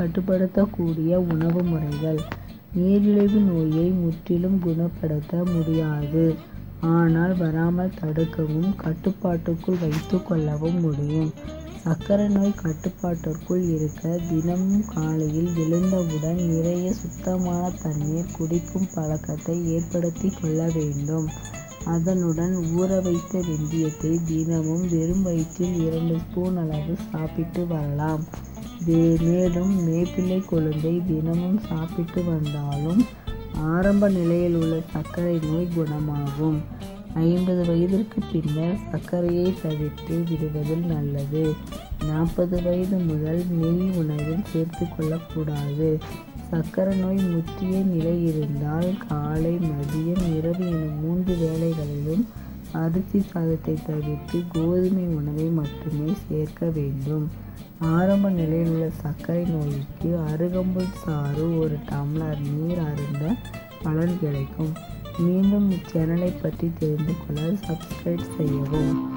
கட்டுப்படுத்தக்கூடிய உணவு முறைகள். நீரிழிவு நோயை முற்றிலும் குணப்படுத்த முடியாது, ஆனால் வராமல் தடுக்கவும் கட்டுப்பாட்டுக்குள் வைத்து கொள்ளவும் முடியும். சர்க்கரை நோய் கட்டுப்பாட்டிற்குள் இருக்க தினமும் காலையில் எழுந்தவுடன் நிறைய சுத்தமான தண்ணீர் குடிக்கும் பழக்கத்தை ஏற்படுத்தி கொள்ள வேண்டும். அதனுடன் ஊற வைத்த வெந்தயத்தை தினமும் வெறும் வயிற்றில் 2 ஸ்பூன் அளவு சாப்பிட்டு வரலாம். மேலும் வேப்பிலை கொழுந்தை தினமும் சாப்பிட்டு வந்தாலும் ஆரம்ப நிலையில் உள்ள சர்க்கரை நோய் குணமாகும். 50 வயதிற்கு பின்னர் சர்க்கரையை தவிர்த்து விடுவதில் நல்லது. 40 வயது முதல் நெய் உணவில் சேர்த்து கொள்ளக்கூடாது. சர்க்கரை நோய் முற்றிய நிலை இருந்தால் காலை, மதியம், இரவு என 3 வேளைகளிலும் அரிசி சாதத்தை தவிர்த்து கோதுமை உணவை மட்டுமே சேர்க்க வேண்டும். ஆரம்ப நிலையில் உள்ள சர்க்கரை நோய்க்கு அருகம்புல் சாறு 1 டம்ளர் நீர் அருந்த பலன் கிடைக்கும். மீண்டும் இச்சேனலை பற்றி தெரிந்து கொள்ள சப்ஸ்கிரைப் செய்யவும்.